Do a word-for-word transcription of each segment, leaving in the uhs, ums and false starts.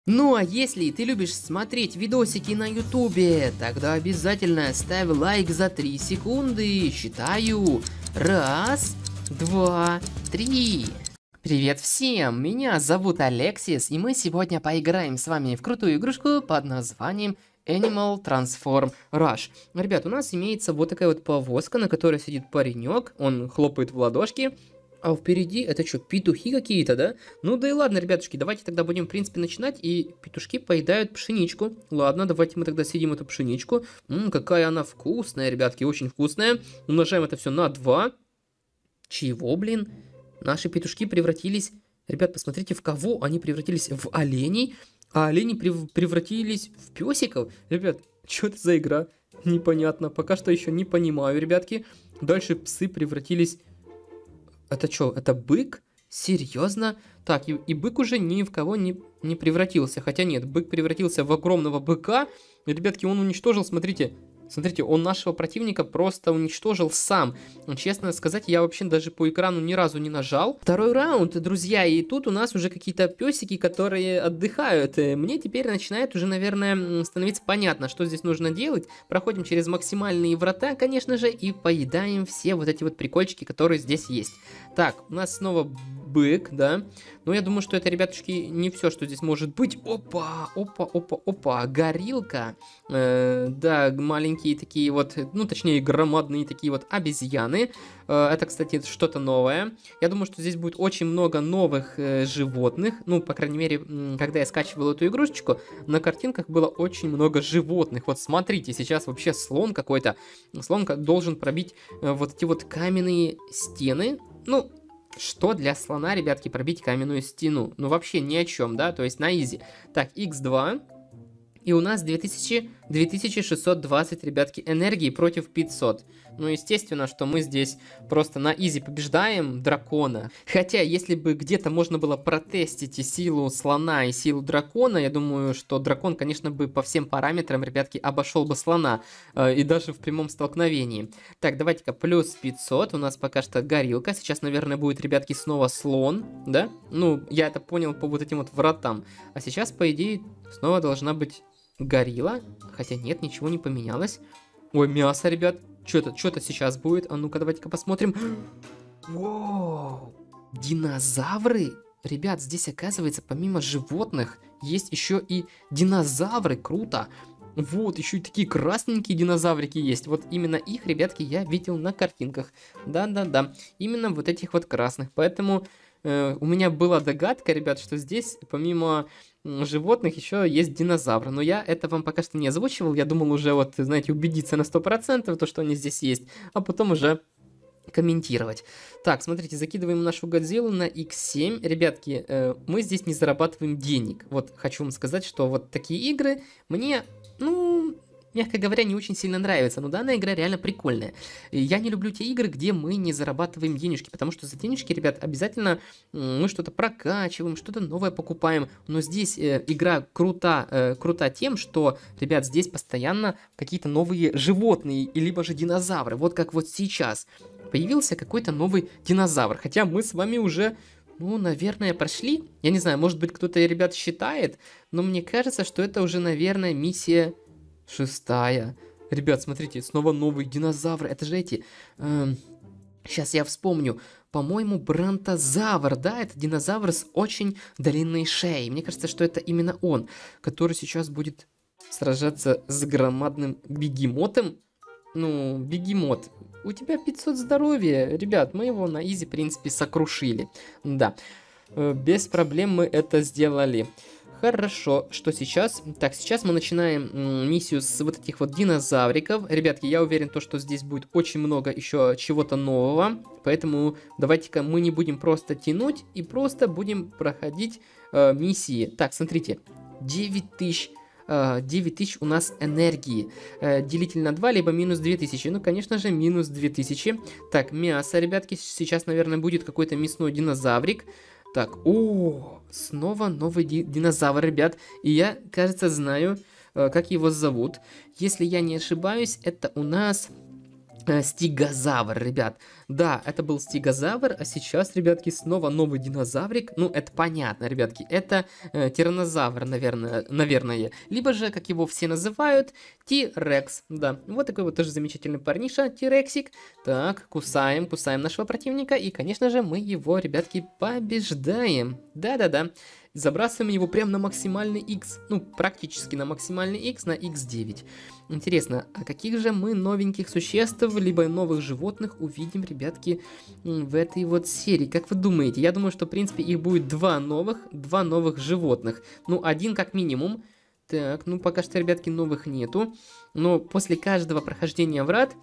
Ну а если ты любишь смотреть видосики на ютубе, тогда обязательно ставь лайк за три секунды. Считаю. Раз, два, три. Привет всем, меня зовут Алексис, и мы сегодня поиграем с вами в крутую игрушку под названием Animal Transform Rush. Ребят, у нас имеется вот такая вот повозка, на которой сидит паренек, он хлопает в ладошки. А впереди, это что, петухи какие-то, да? Ну да и ладно, ребятушки, давайте тогда будем, в принципе, начинать. И петушки поедают пшеничку. Ладно, давайте мы тогда съедим эту пшеничку. Ммм, какая она вкусная, ребятки, очень вкусная. Умножаем это все на два. Чего, блин? Наши петушки превратились... Ребят, посмотрите, в кого они превратились? В оленей? А олени прев... превратились в песиков? Ребят, что это за игра? Непонятно. Пока что еще не понимаю, ребятки. Дальше псы превратились... Это что, это бык? Серьезно? Так, и, и бык уже ни в кого не, не превратился. Хотя нет, бык превратился в огромного быка. И, ребятки, он уничтожил, смотрите... Смотрите, он нашего противника просто уничтожил сам. Честно сказать, я вообще даже по экрану ни разу не нажал. Второй раунд, друзья, и тут у нас уже какие-то песики, которые отдыхают. Мне теперь начинает уже, наверное, становиться понятно, что здесь нужно делать. Проходим через максимальные врата, конечно же, и поедаем все вот эти вот прикольчики, которые здесь есть. Так, у нас снова бык, да. Но я думаю, что это, ребятушки, не все, что здесь может быть. Опа, опа, опа, опа, горилка. Э, да, маленькие такие вот, ну, точнее, громадные такие вот обезьяны. Э, это, кстати, что-то новое. Я думаю, что здесь будет очень много новых э, животных. Ну, по крайней мере, когда я скачивал эту игрушечку, на картинках было очень много животных. Вот смотрите, сейчас вообще слон какой-то. Слон должен пробить э, вот эти вот каменные стены. Ну, что для слона, ребятки, пробить каменную стену? Ну, вообще ни о чем, да? То есть на изи. Так, икс два. И у нас две тысячи, две тысячи шестьсот двадцать, ребятки, энергии против пятисот. Ну, естественно, что мы здесь просто на изи побеждаем дракона. Хотя, если бы где-то можно было протестить и силу слона, и силу дракона, я думаю, что дракон, конечно, бы по всем параметрам, ребятки, обошел бы слона. Э, и даже в прямом столкновении. Так, давайте-ка плюс пятьсот. У нас пока что горилка. Сейчас, наверное, будет, ребятки, снова слон, да? Ну, я это понял по вот этим вот вратам. А сейчас, по идее, снова должна быть... горилла, хотя нет, ничего не поменялось. Ой, мясо, ребят. Что-то, что-то сейчас будет. А ну-ка, давайте-ка посмотрим. Воу! Динозавры? Ребят, здесь, оказывается, помимо животных, есть еще и динозавры. Круто! Вот, еще и такие красненькие динозаврики есть. Вот именно их, ребятки, я видел на картинках. Да-да-да. Именно вот этих вот красных. Поэтому э, у меня была догадка, ребят, что здесь, помимо животных, еще есть динозавры. Но я это вам пока что не озвучивал. Я думал уже, вот, знаете, убедиться на сто процентов, то, что они здесь есть. А потом уже комментировать. Так, смотрите, закидываем нашу Годзиллу на икс семь. Ребятки, э, мы здесь не зарабатываем денег. Вот хочу вам сказать, что вот такие игры мне, ну... мягко говоря, не очень сильно нравится, но данная игра реально прикольная. Я не люблю те игры, где мы не зарабатываем денежки, потому что за денежки, ребят, обязательно мы что-то прокачиваем, что-то новое покупаем. Но здесь э, игра крута, э, крута тем, что, ребят, здесь постоянно какие-то новые животные, и либо же динозавры. Вот как вот сейчас появился какой-то новый динозавр, хотя мы с вами уже... ну, наверное, прошли. Я не знаю, может быть, кто-то, ребят, считает, но мне кажется, что это уже, наверное, миссия... шестая. Ребят, смотрите, снова новый динозавр. Это же эти... Эм, сейчас я вспомню. По-моему, бронтозавр, да? Это динозавр с очень длинной шеей. Мне кажется, что это именно он, который сейчас будет сражаться с громадным бегемотом. Ну, бегемот. У тебя пятьсот здоровья. Ребят, мы его на изи, в принципе, сокрушили. Да. Э, без проблем мы это сделали. Хорошо, что сейчас? Так, сейчас мы начинаем м, миссию с вот этих вот динозавриков. Ребятки, я уверен, то, что здесь будет очень много еще чего-то нового. Поэтому давайте-ка мы не будем просто тянуть и просто будем проходить э, миссии. Так, смотрите, девять тысяч. девять тысяч у нас энергии. Э, делитель на два, либо минус две тысячи. Ну, конечно же, минус две тысячи. Так, мясо, ребятки. Сейчас, наверное, будет какой-то мясной динозаврик. Так, о, снова новый ди динозавр, ребят. И я, кажется, знаю, э, как его зовут. Если я не ошибаюсь, это у нас Э, Стегозавр, ребят. Да, это был стегозавр, а сейчас, ребятки, снова новый динозаврик. Ну, это понятно, ребятки. Это э, тираннозавр, наверное, наверное. Либо же, как его все называют, Ти-Рекс. Да, вот такой вот тоже замечательный парниша, Ти-Рексик. Так, кусаем, кусаем нашего противника. И, конечно же, мы его, ребятки, побеждаем. Да-да-да. Забрасываем его прямо на максимальный X. Ну, практически на максимальный X, на икс девять. Интересно, а каких же мы новеньких существ, либо новых животных увидим, ребятки, в этой вот серии? Как вы думаете? Я думаю, что, в принципе, их будет два новых, два новых животных. Ну, один как минимум. Так, ну, пока что, ребятки, новых нету. Но после каждого прохождения врат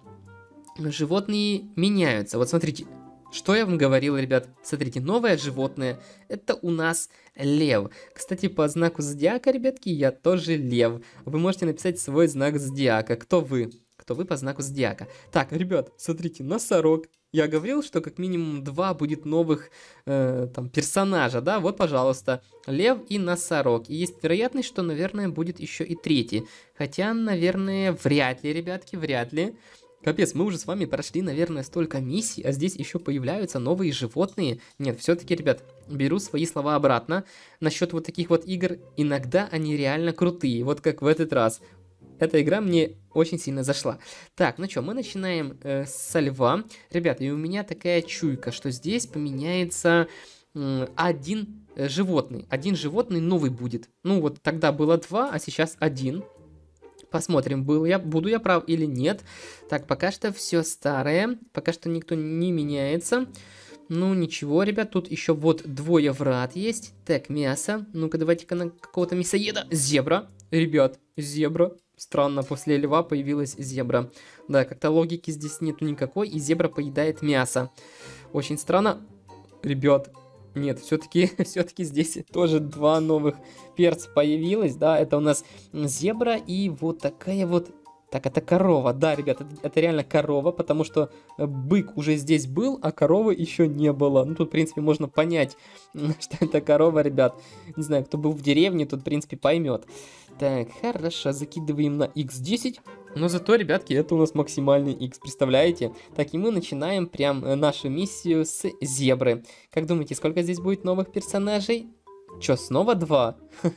животные меняются. Вот смотрите. Что я вам говорил, ребят? Смотрите, новое животное. Это у нас лев. Кстати, по знаку зодиака, ребятки, я тоже лев. Вы можете написать свой знак зодиака. Кто вы? Кто вы по знаку зодиака? Так, ребят, смотрите, носорог. Я говорил, что как минимум два будет новых э, там персонажа, да? Вот, пожалуйста, лев и носорог. И есть вероятность, что, наверное, будет еще и третий. Хотя, наверное, вряд ли, ребятки, вряд ли. Капец, мы уже с вами прошли, наверное, столько миссий, а здесь еще появляются новые животные. Нет, все-таки, ребят, беру свои слова обратно. Насчет вот таких вот игр, иногда они реально крутые, вот как в этот раз. Эта игра мне очень сильно зашла. Так, ну что, мы начинаем э, со льва. Ребята, и у меня такая чуйка, что здесь поменяется э, один э, животный. Один животный новый будет. Ну вот тогда было два, а сейчас один. Посмотрим, был я, буду я прав или нет. Так, пока что все старое. Пока что никто не меняется. Ну, ничего, ребят, тут еще вот двое врат есть. Так, мясо. Ну-ка, давайте-ка на какого-то мясоеда. Зебра. Ребят, зебра. Странно, после льва появилась зебра. Да, как-то логики здесь нету никакой, и зебра поедает мясо. Очень странно. Ребят, нет, все-таки все-таки здесь тоже два новых перца появилось, да, это у нас зебра и вот такая вот, так, это корова, да, ребята, это, это реально корова, потому что бык уже здесь был, а коровы еще не было, ну, тут, в принципе, можно понять, что это корова, ребят, не знаю, кто был в деревне, тут, в принципе, поймет. Так, хорошо, закидываем на икс десять. Но зато, ребятки, это у нас максимальный X, представляете? Так, и мы начинаем прям нашу миссию с зебры. Как думаете, сколько здесь будет новых персонажей? Чё, снова два?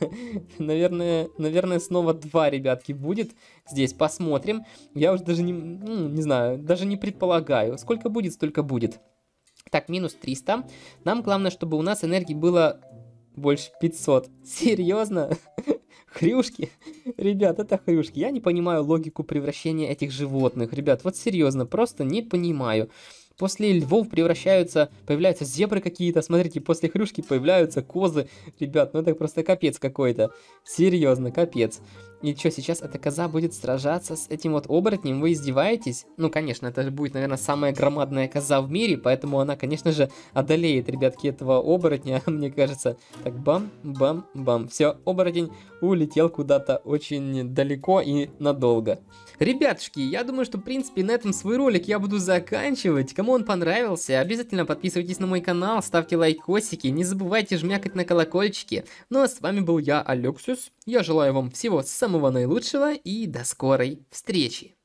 Наверное, наверное, снова два, ребятки, будет здесь. Посмотрим. Я уже даже не, ну, не знаю, даже не предполагаю. Сколько будет, столько будет. Так, минус триста. Нам главное, чтобы у нас энергии было больше пятьсот. Серьезно? Хрюшки? Ребят, это хрюшки. Я не понимаю логику превращения этих животных. Ребят, вот серьезно, просто не понимаю. После львов превращаются, появляются зебры какие-то. Смотрите, после хрюшки появляются козы. Ребят, ну это просто капец какой-то. Серьезно, капец. И что, сейчас эта коза будет сражаться с этим вот оборотнем? Вы издеваетесь? Ну, конечно, это же будет, наверное, самая громадная коза в мире, поэтому она, конечно же, одолеет, ребятки, этого оборотня, мне кажется. Так, бам-бам-бам. Все, оборотень улетел куда-то очень далеко и надолго. Ребятушки, я думаю, что, в принципе, на этом свой ролик я буду заканчивать. Кому он понравился, обязательно подписывайтесь на мой канал, ставьте лайкосики, не забывайте жмякать на колокольчики. Ну а с вами был я, Алексис. Я желаю вам всего самого наилучшего и до скорой встречи.